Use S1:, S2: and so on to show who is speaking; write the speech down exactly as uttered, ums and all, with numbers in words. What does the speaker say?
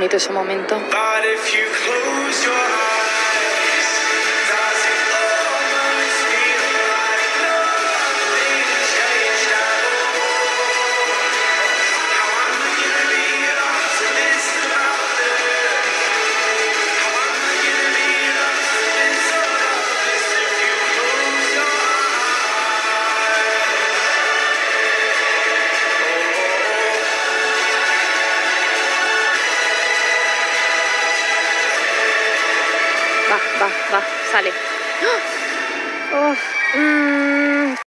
S1: bonito ese momento.
S2: But if you close your eyes, does it almost feel like nothing changed at all? How I'm gonna be an optimist about this? How I'm gonna be an optimist about this if you close your
S1: Va, va, va, sale. ¡Oh! Mm.